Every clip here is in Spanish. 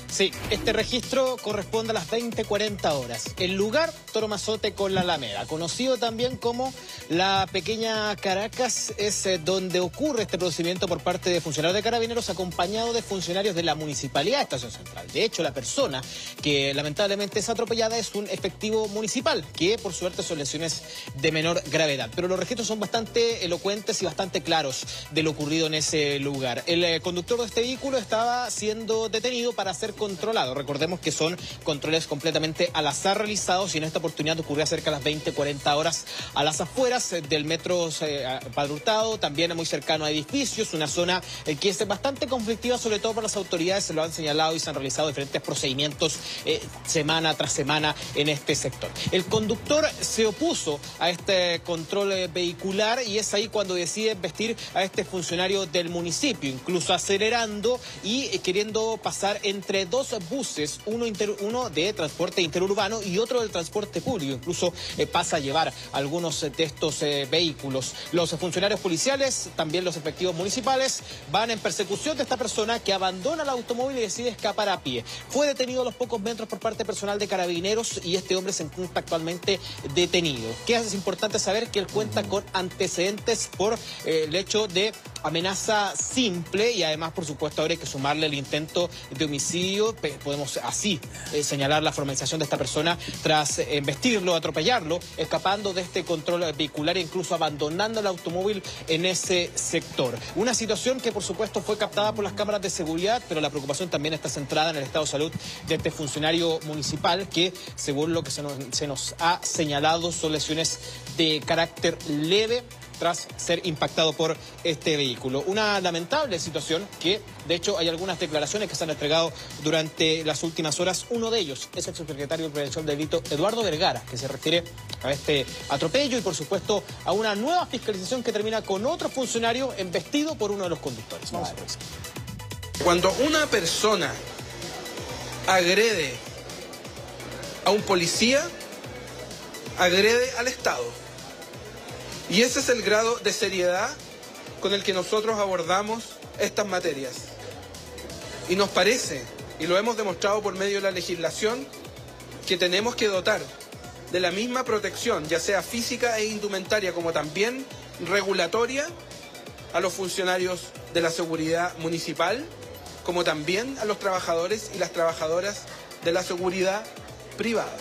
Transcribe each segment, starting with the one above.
Sí, este registro corresponde a las 20:40 horas. El lugar, Toro Mazote con la Alameda, conocido también como la Pequeña Caracas, es donde ocurre este procedimiento por parte de funcionarios de Carabineros acompañado de funcionarios de la Municipalidad de Estación Central. De hecho, la persona que lamentablemente es atropellada es un efectivo municipal, que por suerte son lesiones de menor gravedad. Pero los registros son bastante elocuentes y bastante claros de lo ocurrido en ese lugar. El conductor de este vehículo estaba siendo detenido para ser controlado. Recordemos que son controles completamente al azar realizados y en esta oportunidad ocurrió cerca de las 20:40 horas a las afueras del metro Padre Hurtado, también muy cercano a edificios, una zona que es bastante conflictiva, sobre todo para las autoridades, se lo han señalado y se han realizado diferentes procedimientos semana tras semana en este sector. El conductor se opuso a este control vehicular y es ahí cuando decide vestir a este funcionario del municipio, incluso acelerando y queriendo pasar entre dos buses, uno de transporte interurbano y otro del transporte público. Incluso pasa a llevar algunos de estos vehículos. Los funcionarios policiales, también los efectivos municipales, van en persecución de esta persona que abandona el automóvil y decide escapar a pie. Fue detenido a los pocos metros por parte de personal de Carabineros y este hombre se encuentra actualmente detenido. ¿Qué es importante saber? Que él cuenta con antecedentes por el hecho de amenaza simple y además, por supuesto, habría que sumarle el intento de homicidio. Podemos así señalar la formalización de esta persona tras embestirlo, atropellarlo, escapando de este control vehicular e incluso abandonando el automóvil en ese sector. Una situación que, por supuesto, fue captada por las cámaras de seguridad, pero la preocupación también está centrada en el estado de salud de este funcionario municipal que, según lo que se nos ha señalado, son lesiones de carácter leve tras ser impactado por este vehículo. Una lamentable situación que, de hecho, hay algunas declaraciones que se han entregado durante las últimas horas. Uno de ellos es el subsecretario de Prevención del Delito, Eduardo Vergara, que se refiere a este atropello y, por supuesto, a una nueva fiscalización que termina con otro funcionario embestido por uno de los conductores. Vamos a ver. Cuando una persona agrede a un policía, agrede al Estado. Y ese es el grado de seriedad con el que nosotros abordamos estas materias. Y nos parece, y lo hemos demostrado por medio de la legislación, que tenemos que dotar de la misma protección, ya sea física e indumentaria, como también regulatoria, a los funcionarios de la seguridad municipal, como también a los trabajadores y las trabajadoras de la seguridad privada.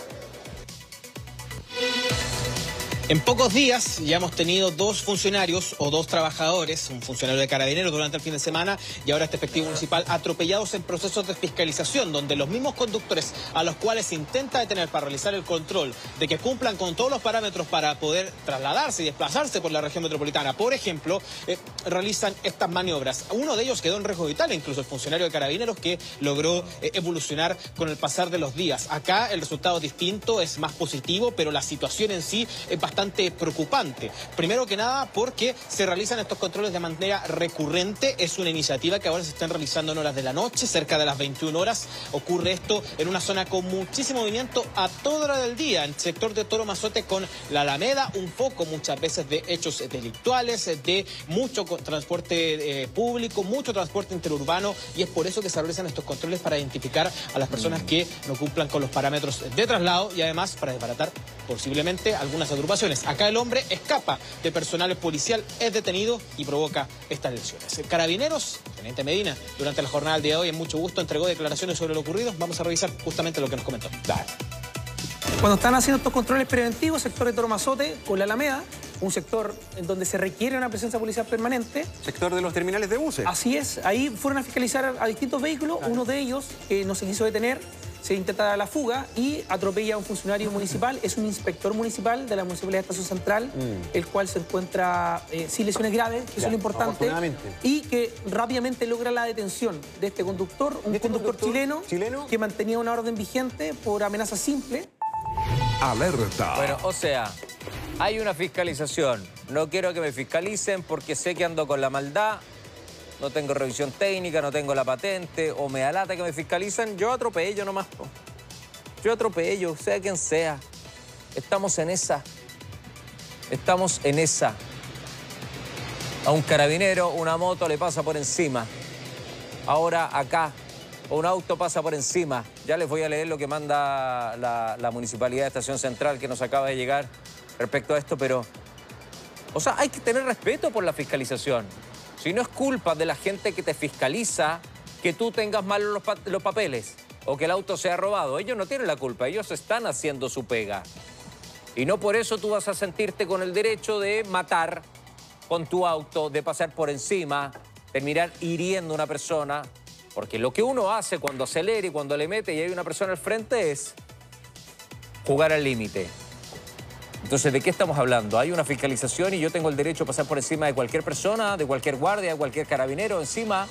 En pocos días ya hemos tenido dos funcionarios o dos trabajadores, un funcionario de Carabineros durante el fin de semana y ahora este efectivo municipal, atropellados en procesos de fiscalización, donde los mismos conductores a los cuales se intenta detener para realizar el control de que cumplan con todos los parámetros para poder trasladarse y desplazarse por la región metropolitana, por ejemplo, realizan estas maniobras. Uno de ellos quedó en riesgo vital, incluso el funcionario de Carabineros, que logró evolucionar con el pasar de los días. Acá el resultado es distinto, es más positivo, pero la situación en sí es bastante preocupante. Primero que nada porque se realizan estos controles de manera recurrente. Es una iniciativa que ahora se están realizando en horas de la noche, cerca de las 21 horas. Ocurre esto en una zona con muchísimo movimiento a toda hora del día, en el sector de Toro Mazote con la Alameda, un foco muchas veces de hechos delictuales, de mucho transporte público, mucho transporte interurbano, y es por eso que se realizan estos controles para identificar a las personas que no cumplan con los parámetros de traslado y además para desbaratar posiblemente algunas agrupaciones. Acá el hombre escapa de personal policial, es detenido y provoca estas lesiones. Carabineros, Teniente Medina, durante la jornada del día de hoy, en mucho gusto, entregó declaraciones sobre lo ocurrido. Vamos a revisar justamente lo que nos comentó. Dale. Cuando están haciendo estos controles preventivos, sector de Toro Mazote con la Alameda, un sector en donde se requiere una presencia policial permanente. Sector de los terminales de buses. Así es, ahí fueron a fiscalizar a distintos vehículos, claro. Uno de ellos no se quiso detener, se intenta dar la fuga y atropella a un funcionario municipal. Es un inspector municipal de la Municipalidad de Estación Central, el cual se encuentra sin lesiones graves, que eso es lo importante, y que rápidamente logra la detención de este conductor, un conductor chileno que mantenía una orden vigente por amenaza simple. Alerta. Bueno, o sea, hay una fiscalización. No quiero que me fiscalicen porque sé que ando con la maldad. No tengo revisión técnica, no tengo la patente, o me da lata que me fiscalizan. Yo atropello nomás. Yo atropello, sea quien sea. Estamos en esa. Estamos en esa. A un carabinero, una moto le pasa por encima. Ahora acá, o un auto pasa por encima. Ya les voy a leer lo que manda la Municipalidad de Estación Central que nos acaba de llegar respecto a esto, pero... O sea, hay que tener respeto por la fiscalización. Si no es culpa de la gente que te fiscaliza que tú tengas mal los papeles o que el auto sea robado. Ellos no tienen la culpa, ellos están haciendo su pega. Y no por eso tú vas a sentirte con el derecho de matar con tu auto, de pasar por encima, terminar hiriendo a una persona. Porque lo que uno hace cuando acelera y cuando le mete y hay una persona al frente es jugar al límite. Entonces, ¿de qué estamos hablando? Hay una fiscalización y yo tengo el derecho a pasar por encima de cualquier persona, de cualquier guardia, de cualquier carabinero encima.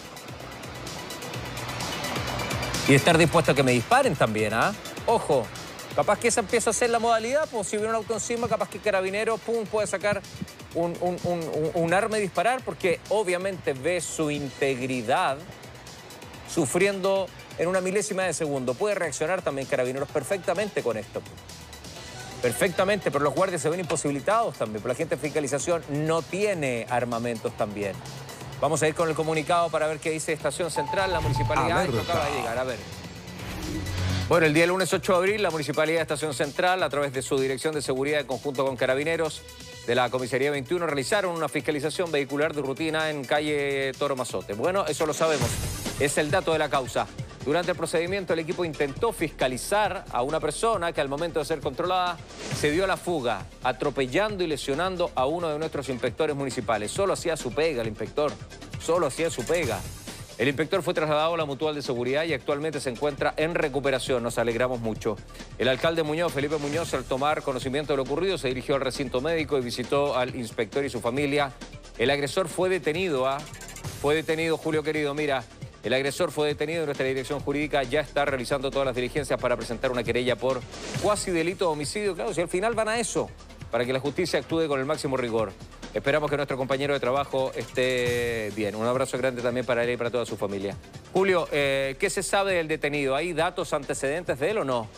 Y estar dispuesto a que me disparen también, ¿ah? Ojo, capaz que esa empieza a ser la modalidad, pues si viene un auto encima, capaz que el carabinero, pum, puede sacar un arma y disparar, porque obviamente ve su integridad sufriendo en una milésima de segundo. Puede reaccionar también carabineros perfectamente con esto. Perfectamente, pero los guardias se ven imposibilitados también, porque la gente de fiscalización no tiene armamentos también. Vamos a ir con el comunicado para ver qué dice Estación Central, la Municipalidad. Esto acaba de llegar, a ver. Bueno, el día lunes 8 de abril, la Municipalidad de Estación Central, a través de su Dirección de Seguridad en conjunto con Carabineros de la Comisaría 21, realizaron una fiscalización vehicular de rutina en calle Toro Mazote. Bueno, eso lo sabemos, es el dato de la causa. Durante el procedimiento, el equipo intentó fiscalizar a una persona que al momento de ser controlada se dio a la fuga, atropellando y lesionando a uno de nuestros inspectores municipales. Solo hacía su pega el inspector, solo hacía su pega. El inspector fue trasladado a la Mutual de Seguridad y actualmente se encuentra en recuperación. Nos alegramos mucho. El alcalde Muñoz, Felipe Muñoz, al tomar conocimiento de lo ocurrido, se dirigió al recinto médico y visitó al inspector y su familia. El agresor fue detenido, Fue detenido, Julio querido, mira. El agresor fue detenido y nuestra dirección jurídica ya está realizando todas las diligencias para presentar una querella por cuasi delito de homicidio. Claro, si al final van a eso, para que la justicia actúe con el máximo rigor. Esperamos que nuestro compañero de trabajo esté bien. Un abrazo grande también para él y para toda su familia. Julio, ¿qué se sabe del detenido? ¿Hay datos antecedentes de él o no?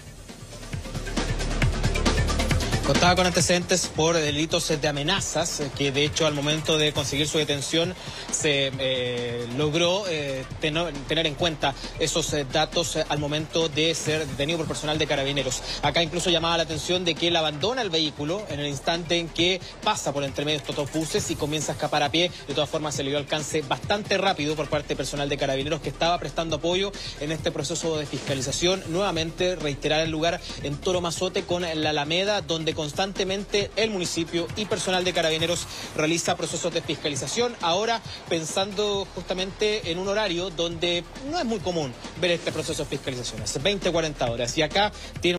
Contaba con antecedentes por delitos de amenazas, que de hecho al momento de conseguir su detención se logró tener en cuenta esos datos al momento de ser detenido por personal de Carabineros. Acá incluso llamaba la atención de que él abandona el vehículo en el instante en que pasa por entre medio de estos dos buses y comienza a escapar a pie. De todas formas se le dio alcance bastante rápido por parte de personal de Carabineros que estaba prestando apoyo en este proceso de fiscalización. Nuevamente reiterar el lugar en Toro Mazote con la Alameda, donde constantemente el municipio y personal de Carabineros realiza procesos de fiscalización. Ahora pensando justamente en un horario donde no es muy común ver este proceso de fiscalización, hace 20-40 horas. Y acá tiene